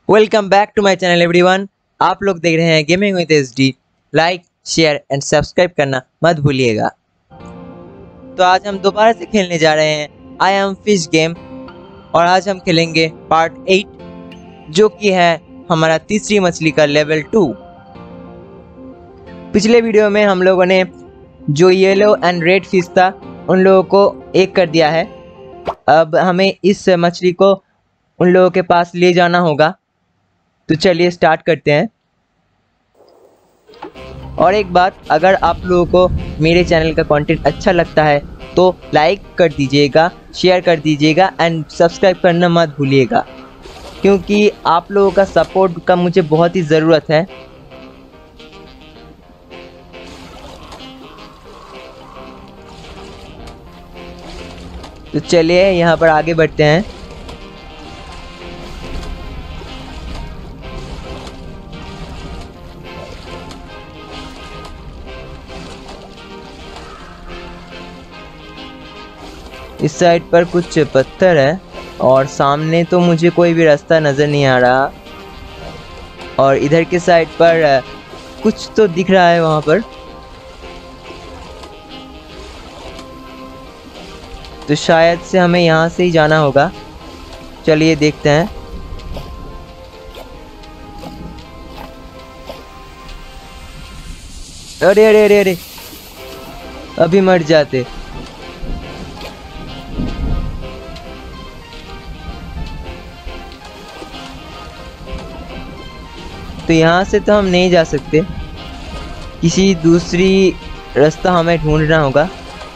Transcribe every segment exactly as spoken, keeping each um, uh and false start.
Welcome back to my channel everyone. आप लोग देख रहे हैं gaming with SD. Like share and subscribe करना मत भूलिएगा। तो आज हम दोबारा से खेलने जा रहे हैं आई एम फिश गेम और आज हम खेलेंगे पार्ट एट, जो कि है हमारा तीसरी मछली का लेवल टू। पिछले वीडियो में हम लोगों ने जो येलो एंड रेड फिश था उन लोगों को एक कर दिया है। अब हमें इस मछली को उन लोगों के पास ले जाना होगा। तो चलिए स्टार्ट करते हैं। और एक बात, अगर आप लोगों को मेरे चैनल का कंटेंट अच्छा लगता है तो लाइक कर दीजिएगा, शेयर कर दीजिएगा एंड सब्सक्राइब करना मत भूलिएगा, क्योंकि आप लोगों का सपोर्ट का मुझे बहुत ही ज़रूरत है। तो चलिए यहाँ पर आगे बढ़ते हैं। इस साइड पर कुछ पत्थर है और सामने तो मुझे कोई भी रास्ता नज़र नहीं आ रहा। और इधर के साइड पर कुछ तो दिख रहा है वहाँ पर। तो शायद से हमें यहाँ से ही जाना होगा। चलिए देखते हैं। अरे अरे अरे अरे अभी मर जाते। तो यहाँ से तो हम नहीं जा सकते, किसी दूसरी रास्ता हमें ढूंढना होगा।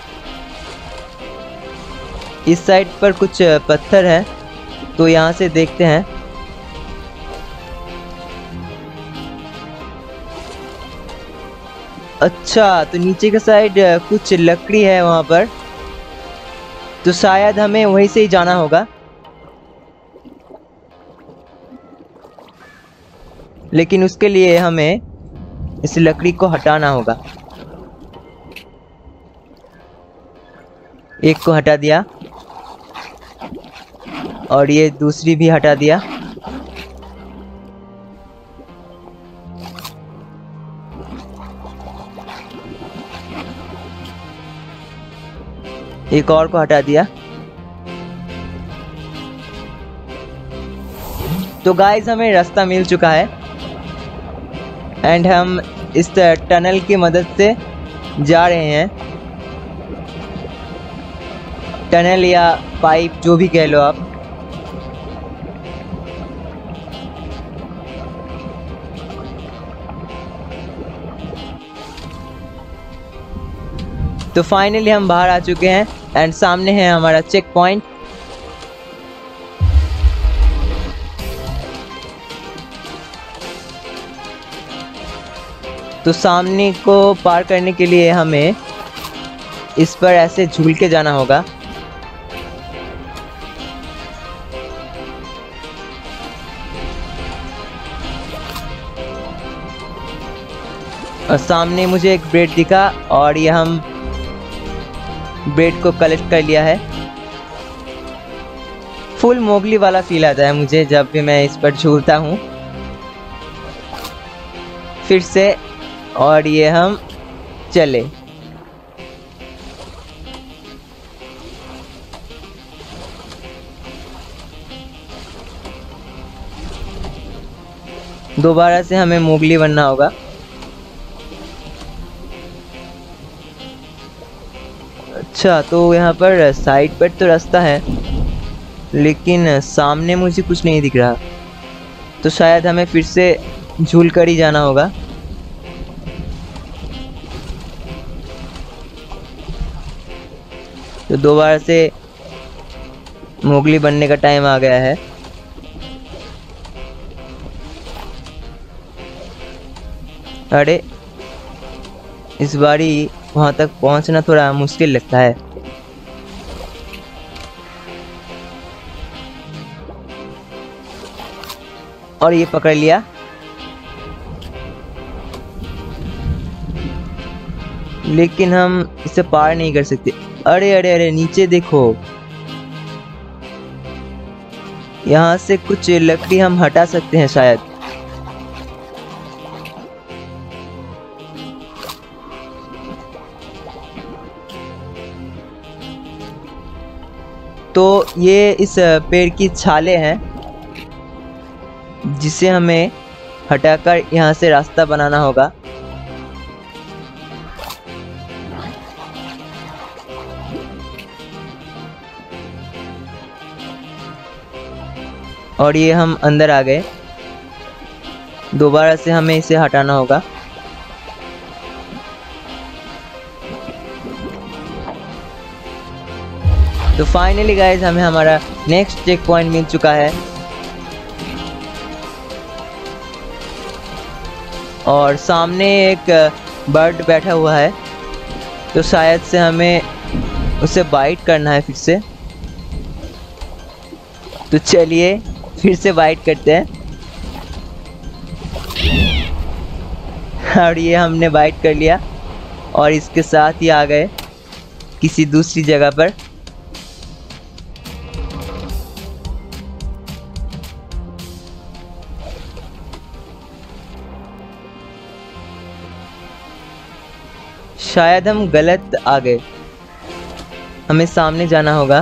इस साइड पर कुछ पत्थर है, तो यहाँ से देखते हैं। अच्छा, तो नीचे के साइड कुछ लकड़ी है वहाँ पर, तो शायद हमें वहीं से ही जाना होगा। लेकिन उसके लिए हमें इस लकड़ी को हटाना होगा। एक को हटा दिया और ये दूसरी भी हटा दिया। एक और को हटा दिया। तो गाइस, हमें रास्ता मिल चुका है एंड हम इस टनल की मदद से जा रहे हैं। टनल या पाइप जो भी कह लो आप। तो फाइनली हम बाहर आ चुके हैं एंड सामने है हमारा चेक पॉइंट। तो सामने को पार करने के लिए हमें इस पर ऐसे झूल के जाना होगा। और सामने मुझे एक ब्रेड दिखा और ये हम ब्रेड को कलेक्ट कर लिया है। फुल मोगली वाला फील आता है मुझे जब भी मैं इस पर झूलता हूँ। फिर से, और ये हम चले। दोबारा से हमें मोगली बनना होगा। अच्छा, तो यहाँ पर साइड पर तो रास्ता है, लेकिन सामने मुझे कुछ नहीं दिख रहा। तो शायद हमें फिर से झूल कर ही जाना होगा। तो दोबारा से मोगली बनने का टाइम आ गया है। अरे, इस बारी वहाँ तक पहुँचना थोड़ा मुश्किल लगता है। और ये पकड़ लिया। लेकिन हम इसे पार नहीं कर सकते। अरे अरे अरे नीचे देखो, यहाँ से कुछ लकड़ी हम हटा सकते हैं शायद। तो ये इस पेड़ की छाले हैं जिसे हमें हटाकर यहाँ से रास्ता बनाना होगा। और ये हम अंदर आ गए। दोबारा से हमें इसे हटाना होगा। तो फाइनली गाइज हमें हमारा नेक्स्ट चेक पॉइंट मिल चुका है और सामने एक बर्ड बैठा हुआ है, तो शायद से हमें उसे बाइट करना है फिर से। तो चलिए फिर से बाइट करते हैं। और ये हमने बाइट कर लिया और इसके साथ ही आ गए किसी दूसरी जगह पर। शायद हम गलत आ गए, हमें सामने जाना होगा।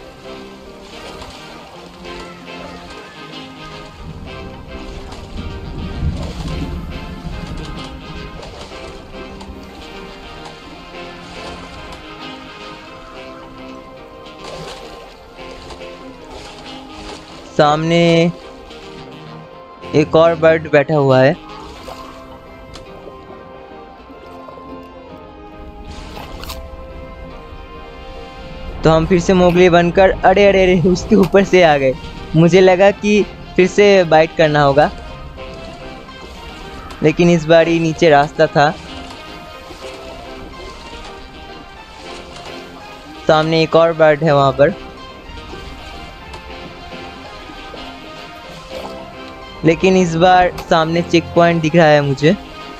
सामने एक और बर्ड बैठा हुआ है। तो हम फिर से मोगली बनकर अरे अरे अरे उसके ऊपर से आ गए। मुझे लगा कि फिर से बाइट करना होगा, लेकिन इस बार ही नीचे रास्ता था। सामने एक और बर्ड है वहां पर, लेकिन इस बार सामने चेक पॉइंट दिख रहा है मुझे।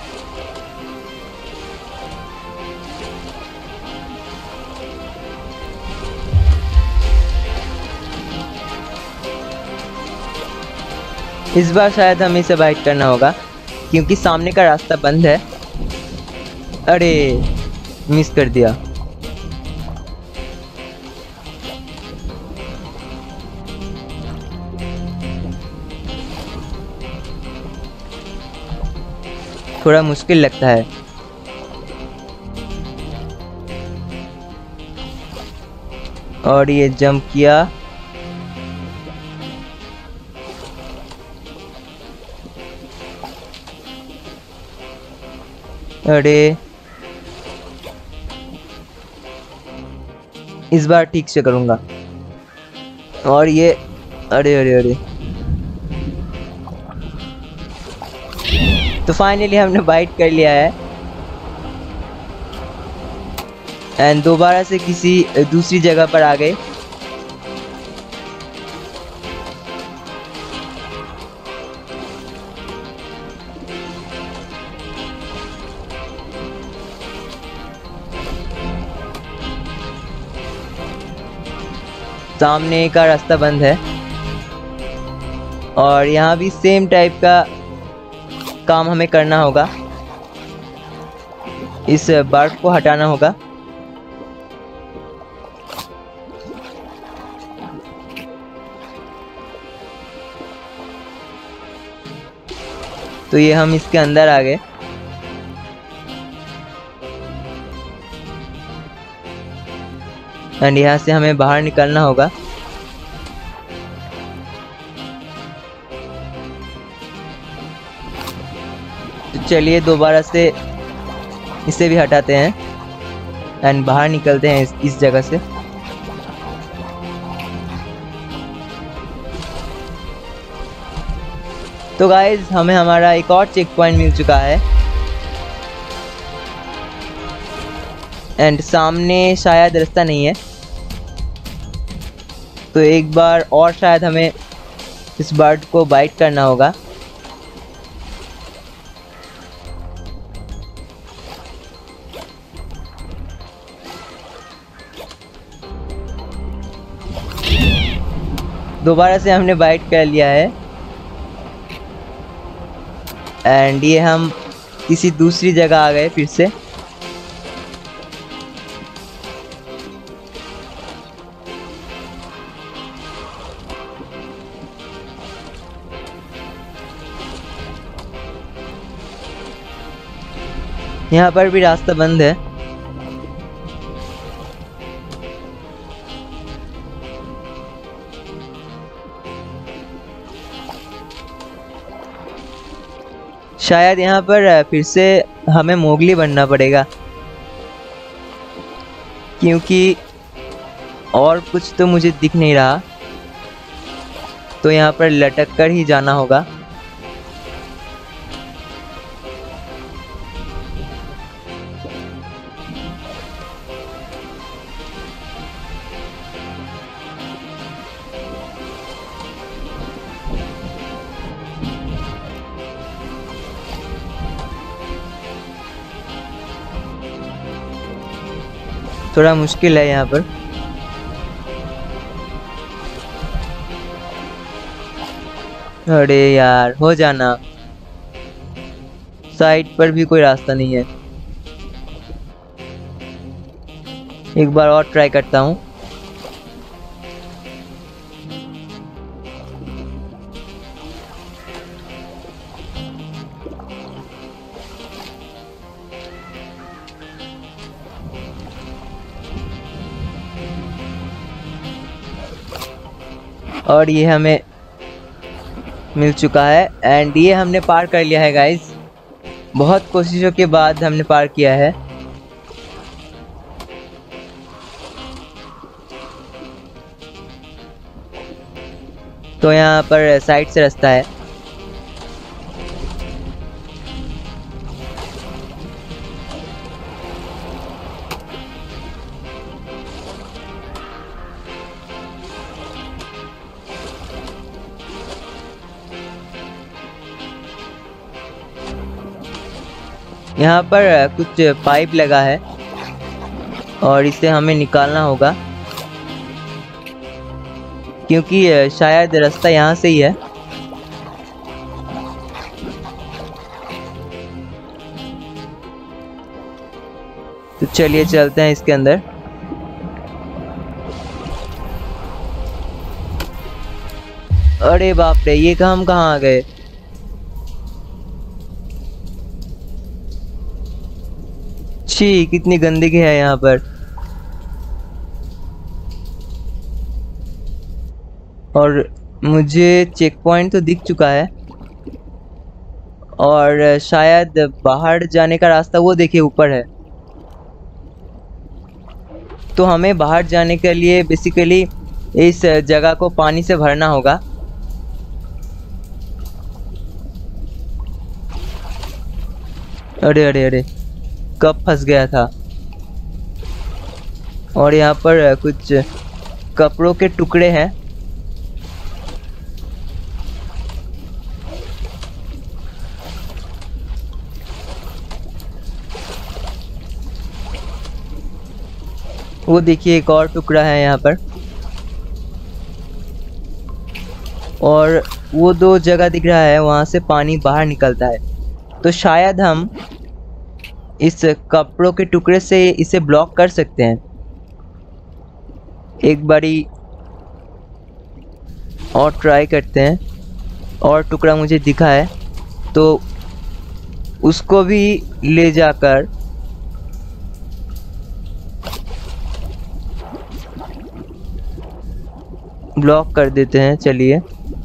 इस बार शायद हमें इसे बाइट करना होगा क्योंकि सामने का रास्ता बंद है। अरे मिस कर दिया। थोड़ा मुश्किल लगता है। और ये जंप किया। अरे इस बार ठीक से करूंगा। और ये अरे अरे अरे तो फाइनली हमने बाइट कर लिया है एंड दोबारा से किसी दूसरी जगह पर आ गए। सामने का रास्ता बंद है और यहाँ भी सेम टाइप का काम हमें करना होगा। इस बर्ड को हटाना होगा। तो ये हम इसके अंदर आ गए। एंड यहाँ से हमें बाहर निकलना होगा। तो चलिए दोबारा से इसे भी हटाते हैं एंड बाहर निकलते हैं इस, इस जगह से। तो गाइज हमें हमारा एक और चेक पॉइंट मिल चुका है एंड सामने शायद रास्ता नहीं है। तो एक बार और शायद हमें इस बर्ड को बाइट करना होगा। दोबारा से हमने बाइट कर लिया है एंड ये हम किसी दूसरी जगह आ गए फिर से। यहाँ पर भी रास्ता बंद है। शायद यहाँ पर फिर से हमें मोगली बनना पड़ेगा, क्योंकि और कुछ तो मुझे दिख नहीं रहा। तो यहाँ पर लटक कर ही जाना होगा। थोड़ा मुश्किल है यहाँ पर। अरे यार, हो जाना। साइड पर भी कोई रास्ता नहीं है। एक बार और ट्राई करता हूँ। और ये हमें मिल चुका है एंड ये हमने पार कर लिया है गाइस। बहुत कोशिशों के बाद हमने पार किया है। तो यहाँ पर साइड से रास्ता है। यहाँ पर कुछ पाइप लगा है और इसे हमें निकालना होगा, क्योंकि शायद रास्ता यहाँ से ही है। तो चलिए चलते हैं इसके अंदर। अरे बाप रे, ये हम कहाँ आ गए? छी, कितनी गंदगी है यहाँ पर। और मुझे चेक पॉइंट तो दिख चुका है और शायद बाहर जाने का रास्ता वो देखिए ऊपर है। तो हमें बाहर जाने के लिए बेसिकली इस जगह को पानी से भरना होगा। अरे अरे अरे, कब फंस गया था। और यहाँ पर कुछ कपड़ों के टुकड़े हैं। वो देखिए एक और टुकड़ा है यहाँ पर। और वो दो जगह दिख रहा है, वहाँ से पानी बाहर निकलता है। तो शायद हम इस कपड़ों के टुकड़े से इसे ब्लॉक कर सकते हैं। एक बारी और ट्राई करते हैं। और टुकड़ा मुझे दिखा है तो उसको भी ले जाकर ब्लॉक कर देते हैं। चलिए,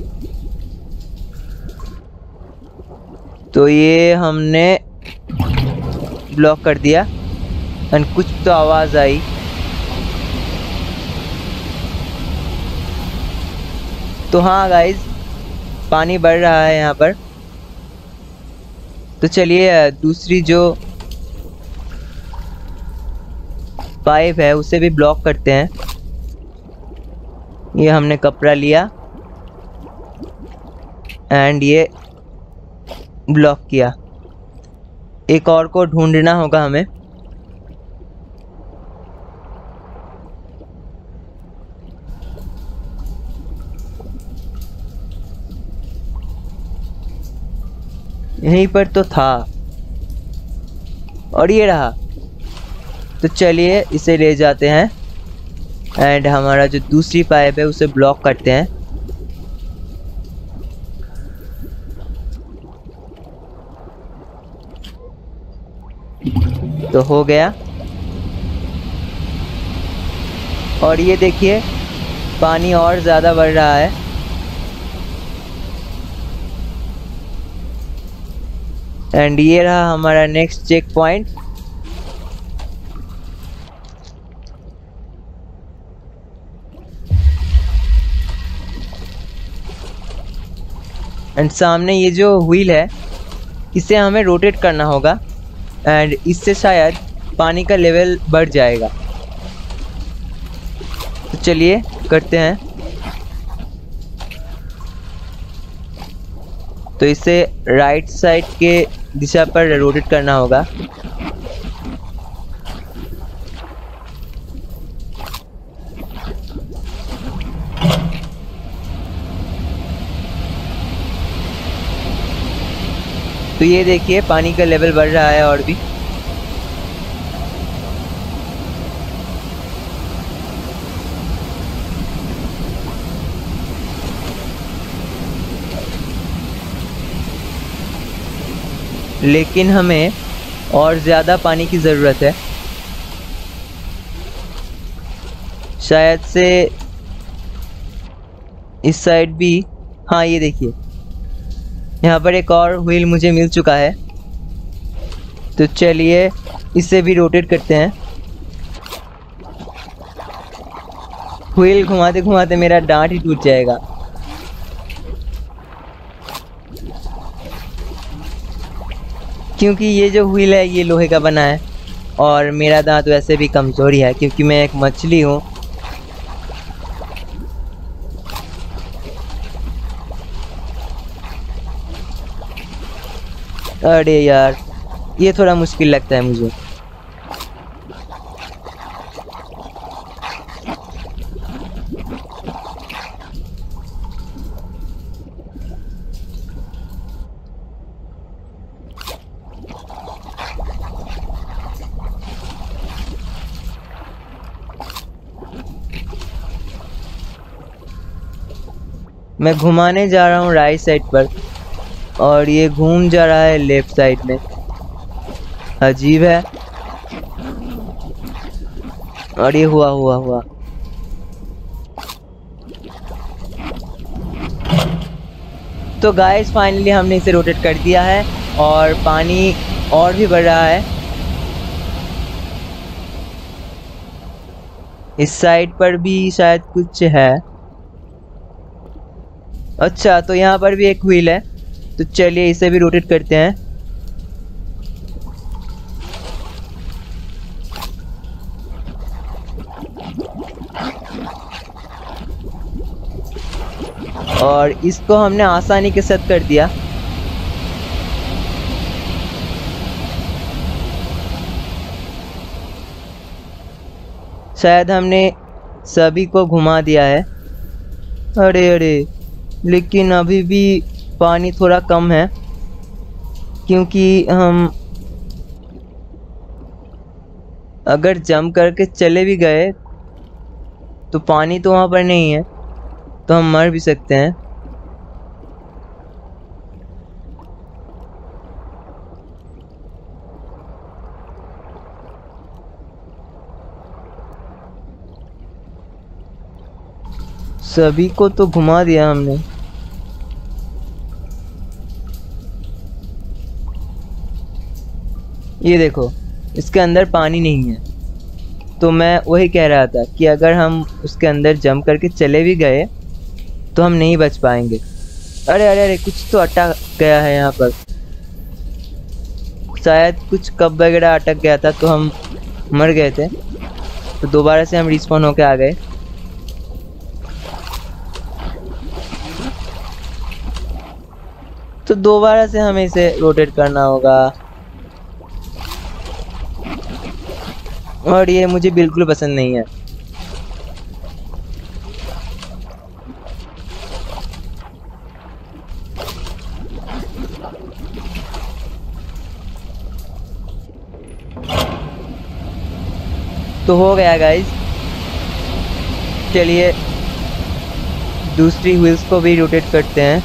तो ये हमने ब्लॉक कर दिया एंड कुछ तो आवाज़ आई। तो हाँ गाइज, पानी बढ़ रहा है यहाँ पर। तो चलिए दूसरी जो पाइप है उसे भी ब्लॉक करते हैं। ये हमने कपड़ा लिया एंड ये ब्लॉक किया। एक और को ढूंढना होगा हमें। यहीं पर तो था और ये रहा। तो चलिए इसे ले जाते हैं एंड हमारा जो दूसरी पाइप है उसे ब्लॉक करते हैं। तो हो गया। और ये देखिए पानी और ज़्यादा बढ़ रहा है। एंड ये रहा हमारा नेक्स्ट चेक पॉइंट। एंड सामने ये जो व्हील है इसे हमें रोटेट करना होगा एंड इससे शायद पानी का लेवल बढ़ जाएगा। तो चलिए करते हैं। तो इसे राइट साइड के दिशा पर रोटेट करना होगा। तो ये देखिए पानी का लेवल बढ़ रहा है और भी। लेकिन हमें और ज़्यादा पानी की ज़रूरत है। शायद से इस साइड भी, हाँ ये देखिए यहाँ पर एक और व्हील मुझे मिल चुका है। तो चलिए इसे भी रोटेट करते हैं। व्हील घुमाते घुमाते मेरा दांत ही टूट जाएगा। क्योंकि ये जो व्हील है ये लोहे का बना है और मेरा दांत वैसे भी कमज़ोरी है क्योंकि मैं एक मछली हूँ। अरे यार ये थोड़ा मुश्किल लगता है मुझे। मैं घुमाने जा रहा हूँ राइट साइड पर और ये घूम जा रहा है लेफ्ट साइड में। अजीब है। और ये हुआ हुआ हुआ तो गाइस फाइनली हमने इसे रोटेट कर दिया है और पानी और भी बढ़ रहा है। इस साइड पर भी शायद कुछ है। अच्छा तो यहाँ पर भी एक व्हील है। तो चलिए इसे भी रोटेट करते हैं। और इसको हमने आसानी के साथ कर दिया। शायद हमने सभी को घुमा दिया है। अरे अरे लेकिन अभी भी पानी थोड़ा कम है क्योंकि हम अगर जंप करके चले भी गए तो पानी तो वहाँ पर नहीं है, तो हम मर भी सकते हैं। सभी को तो घुमा दिया हमने। ये देखो इसके अंदर पानी नहीं है। तो मैं वही कह रहा था कि अगर हम उसके अंदर जंप करके चले भी गए तो हम नहीं बच पाएंगे। अरे अरे अरे कुछ तो अटक गया है यहाँ पर। शायद कुछ कप वगैरह अटक गया था तो हम मर गए थे। तो दोबारा से हम रिस्पॉन होके आ गए। तो दोबारा से हमें इसे रोटेट करना होगा और ये मुझे बिल्कुल पसंद नहीं है। तो हो गया गाइस। चलिए दूसरी व्हील्स को भी रोटेट करते हैं।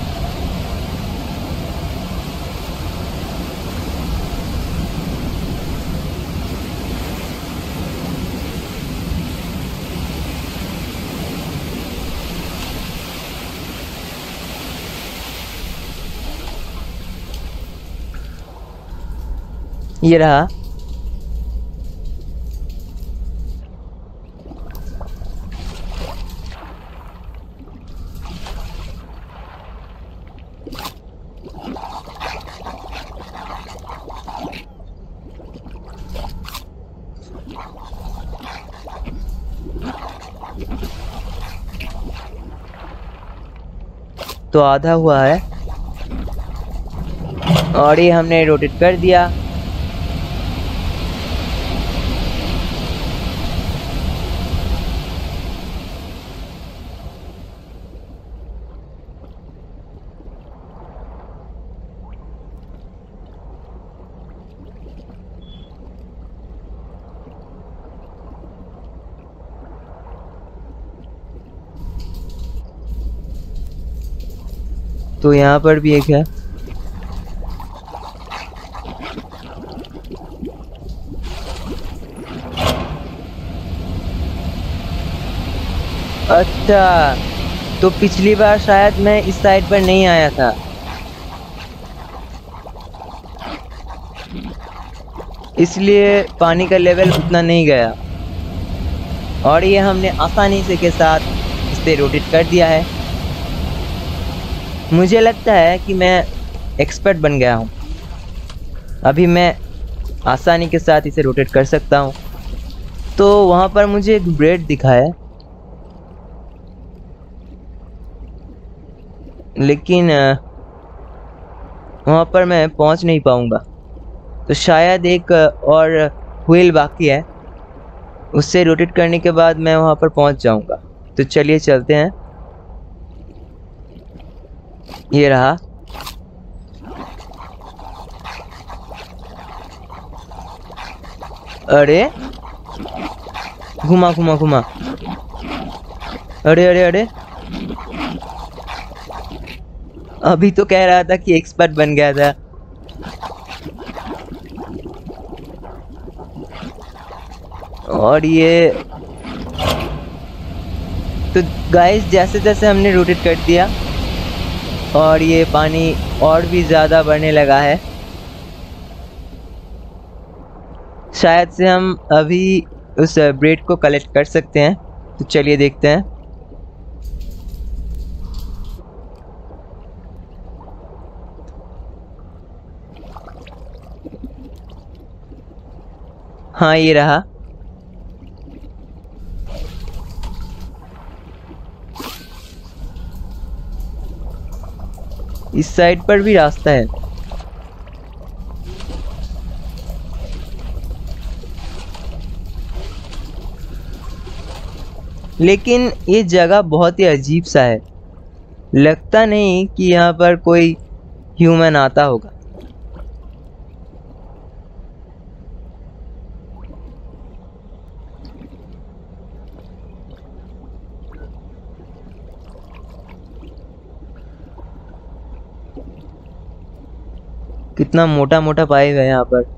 ये रहा। तो आधा हुआ है और ये हमने रोटेट कर दिया। तो यहाँ पर भी एक है। अच्छा, तो पिछली बार शायद मैं इस साइड पर नहीं आया था, इसलिए पानी का लेवल उतना नहीं गया। और ये हमने आसानी से के साथ इसे रोटेट कर दिया है। मुझे लगता है कि मैं एक्सपर्ट बन गया हूँ। अभी मैं आसानी के साथ इसे रोटेट कर सकता हूँ। तो वहाँ पर मुझे एक ब्रेड दिखा है, लेकिन वहाँ पर मैं पहुँच नहीं पाऊँगा। तो शायद एक और व्हील बाकी है, उससे रोटेट करने के बाद मैं वहाँ पर पहुँच जाऊँगा। तो चलिए चलते हैं। ये रहा। अरे घुमा घुमा घुमा। अरे अरे अरे, अभी तो कह रहा था कि एक्सपर्ट बन गया था। और ये तो गाइस, जैसे जैसे हमने रोटेट कर दिया और ये पानी और भी ज़्यादा बढ़ने लगा है। शायद से हम अभी उस ब्रेड को कलेक्ट कर सकते हैं। तो चलिए देखते हैं। हाँ, ये रहा। इस साइड पर भी रास्ता है। लेकिन ये जगह बहुत ही अजीब सा है। लगता नहीं कि यहाँ पर कोई ह्यूमन आता होगा। कितना मोटा मोटा पाइप है यहाँ पर।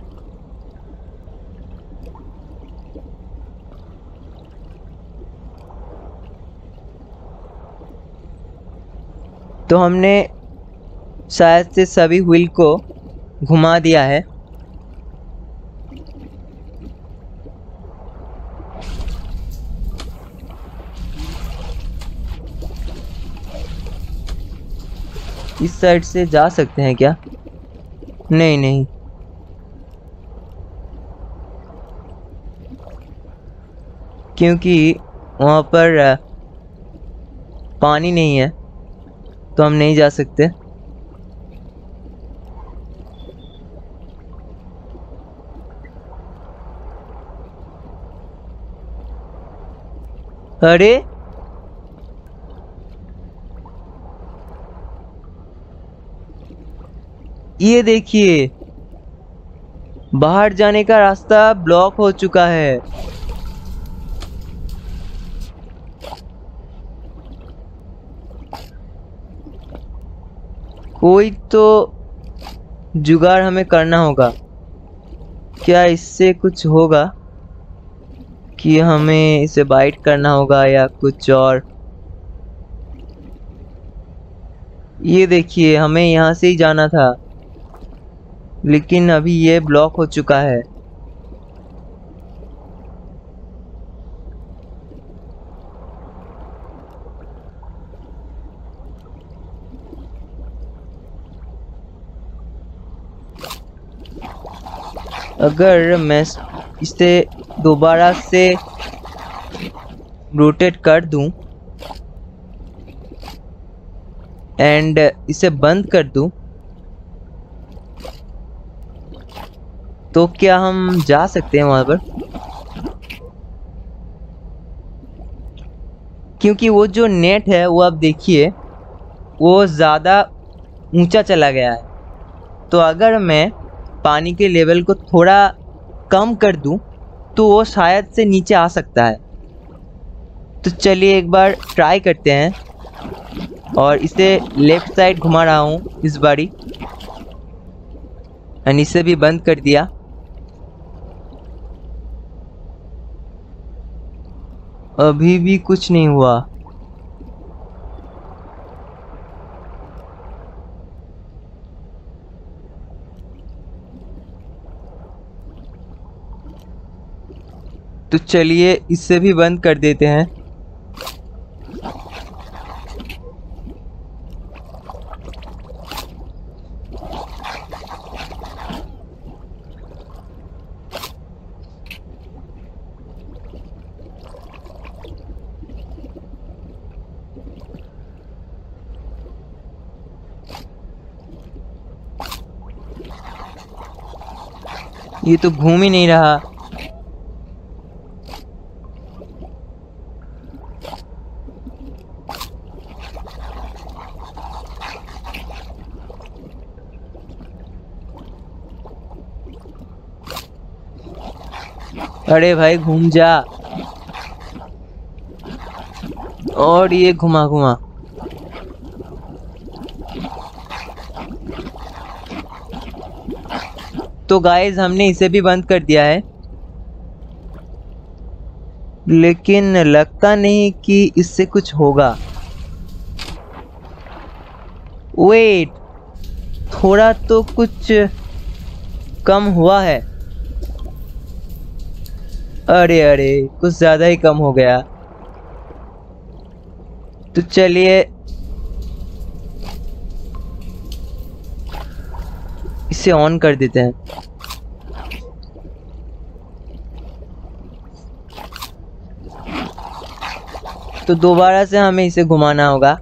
तो हमने शायद से सभी व्हील को घुमा दिया है। इस साइड से जा सकते हैं क्या? नहीं नहीं, क्योंकि वहाँ पर पानी नहीं है, तो हम नहीं जा सकते। अरे ये देखिए, बाहर जाने का रास्ता ब्लॉक हो चुका है। कोई तो जुगाड़ हमें करना होगा। क्या इससे कुछ होगा कि हमें इसे बाइट करना होगा या कुछ और? ये देखिए, हमें यहाँ से ही जाना था, लेकिन अभी ये ब्लॉक हो चुका है। अगर मैं इसे दोबारा से रोटेट कर दूं एंड इसे बंद कर दूं, तो क्या हम जा सकते हैं वहां पर? क्योंकि वो जो नेट है वो आप देखिए, वो ज़्यादा ऊंचा चला गया है। तो अगर मैं पानी के लेवल को थोड़ा कम कर दूं तो वो शायद से नीचे आ सकता है। तो चलिए एक बार ट्राई करते हैं और इसे लेफ्ट साइड घुमा रहा हूँ इस बारी, और इसे भी बंद कर दिया। अभी भी कुछ नहीं हुआ। तो चलिए इसे भी बंद कर देते हैं। ये तो घूम ही नहीं रहा। अरे भाई घूम जा। और ये घुमा घुमा। तो गाइस हमने इसे भी बंद कर दिया है, लेकिन लगता नहीं कि इससे कुछ होगा। वेट, थोड़ा तो कुछ कम हुआ है। अरे अरे, कुछ ज़्यादा ही कम हो गया। तो चलिए इसे ऑन कर देते हैं। तो दोबारा से हमें इसे घुमाना होगा।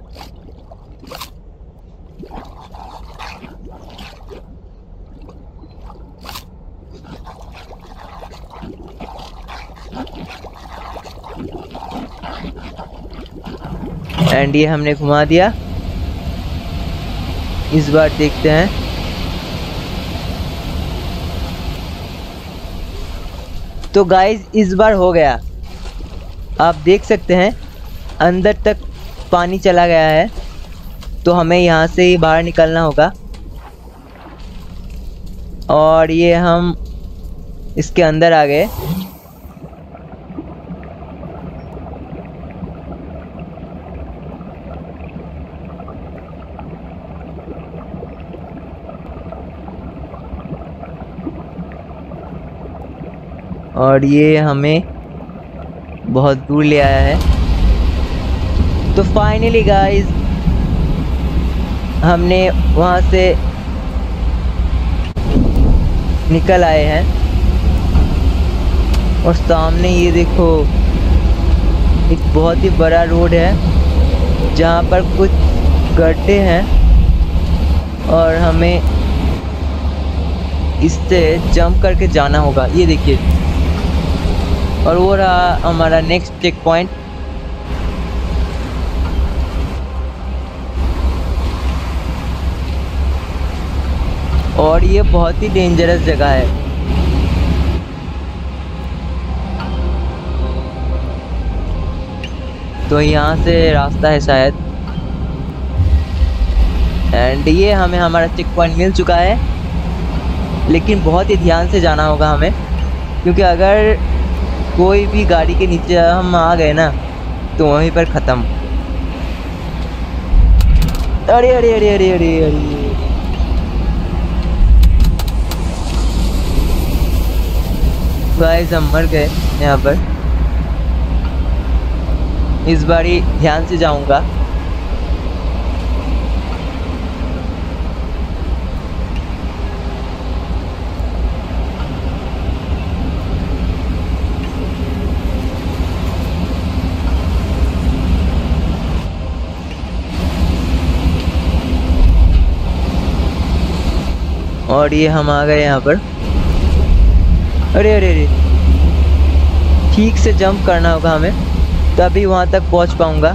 एंड ये हमने घुमा दिया। इस बार देखते हैं। तो गाइस इस बार हो गया। आप देख सकते हैं अंदर तक पानी चला गया है। तो हमें यहाँ से ही बाहर निकलना होगा, और ये हम इसके अंदर आ गए। और ये हमें बहुत दूर ले आया है। तो फाइनली गाइस हमने वहाँ से निकल आए हैं, और सामने ये देखो एक बहुत ही बड़ा रोड है जहाँ पर कुछ गड्ढे हैं, और हमें इससे जंप करके जाना होगा। ये देखिए, और वो रहा हमारा नेक्स्ट चेक पॉइंट। और ये बहुत ही डेंजरस जगह है। तो यहाँ से रास्ता है शायद। एंड ये हमें हमारा चेक पॉइंट मिल चुका है, लेकिन बहुत ही ध्यान से जाना होगा हमें, क्योंकि अगर कोई भी गाड़ी के नीचे हम आ गए ना तो वहीं पर ख़त्म। अरे अरे अरे अरे अरे अरे गाइस, हम मर गए यहाँ पर। इस बारी ध्यान से जाऊंगा। और ये हम आ गए यहाँ पर। अरे अरे अरे ठीक से जंप करना होगा हमें, तभी वहाँ तक पहुँच पाऊँगा।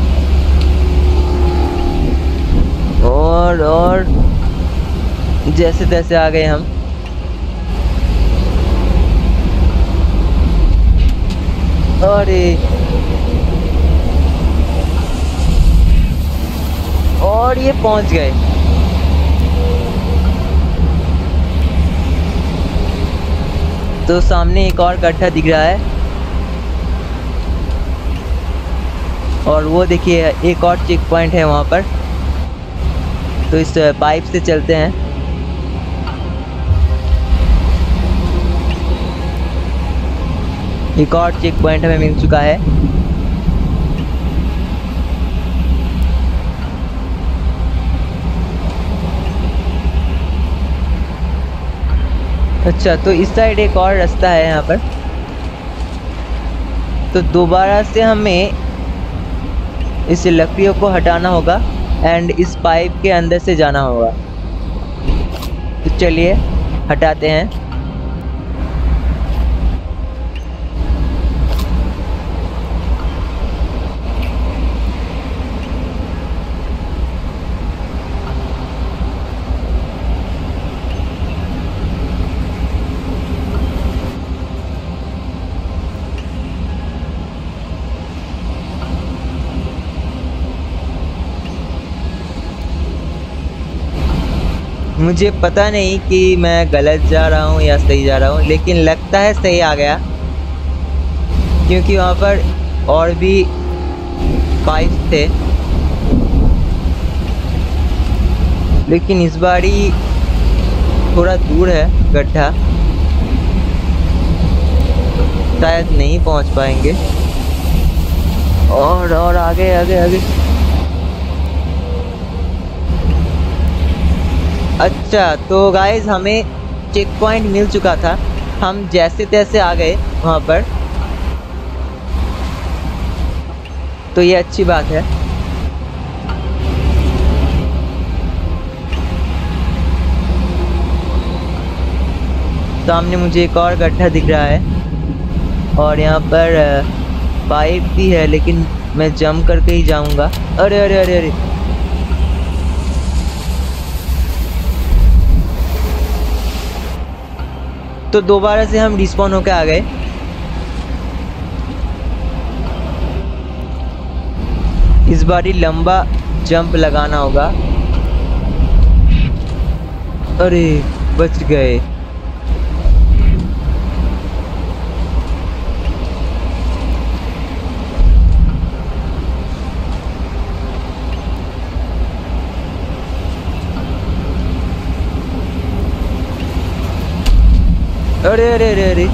और और जैसे तैसे आ गए हम। अरे और ये पहुँच गए। तो सामने एक और गड्ढा दिख रहा है, और वो देखिए एक और चेक पॉइंट है वहाँ पर। तो इस पाइप से चलते हैं। एक और चेक पॉइंट हमें मिल चुका है। अच्छा, तो इस साइड एक और रास्ता है यहाँ पर। तो दोबारा से हमें इस लकड़ियों को हटाना होगा एंड इस पाइप के अंदर से जाना होगा। तो चलिए हटाते हैं। मुझे पता नहीं कि मैं गलत जा रहा हूँ या सही जा रहा हूँ, लेकिन लगता है सही आ गया, क्योंकि वहाँ पर और भी पाइप थे। लेकिन इस बारी थोड़ा दूर है गड्ढा, शायद नहीं पहुँच पाएंगे। और और आगे आगे आगे। अच्छा, तो गाइस हमें चेक पॉइंट मिल चुका था, हम जैसे तैसे आ गए वहाँ पर। तो ये अच्छी बात है। सामने मुझे एक और गड्ढा दिख रहा है, और यहाँ पर पाइप भी है, लेकिन मैं जंप करके ही जाऊँगा। अरे अरे अरे अरे तो दोबारा से हम रिस्पॉन होकर आ गए। इस बारी लंबा जंप लगाना होगा। अरे बच गए। अरे अरे अरे अरे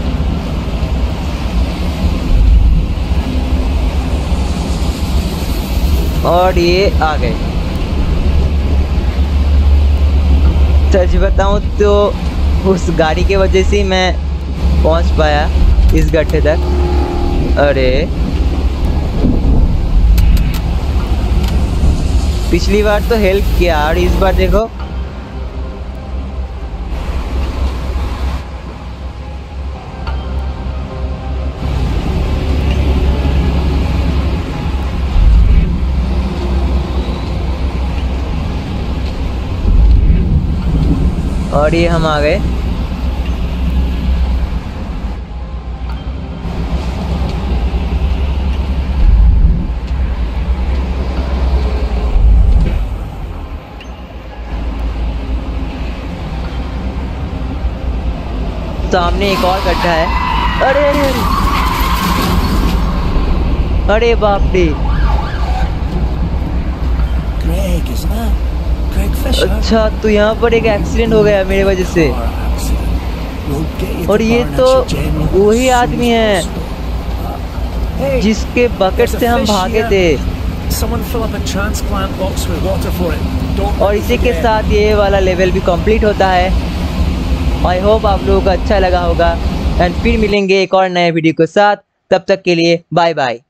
और ये आ गए। सच बताऊं तो उस गाड़ी के वजह से मैं पहुंच पाया इस गड्ढे तक। अरे पिछली बार तो हेल्प किया, और इस बार देखो। और ये हम आ गए। सामने एक और गड्ढा है। अरे अरे अरे अरे बाप रे। Greg, isn't it? Greg Fisher. अच्छा, तो यहाँ पर एक एक्सीडेंट हो गया मेरे वजह से। और ये तो वही आदमी है जिसके बकेट से हम भागे थे। और इसी के साथ ये वाला लेवल भी कंप्लीट होता है। आई होप आप लोगों को अच्छा लगा होगा। एंड फिर मिलेंगे एक और नए वीडियो के साथ। तब तक के लिए बाय बाय।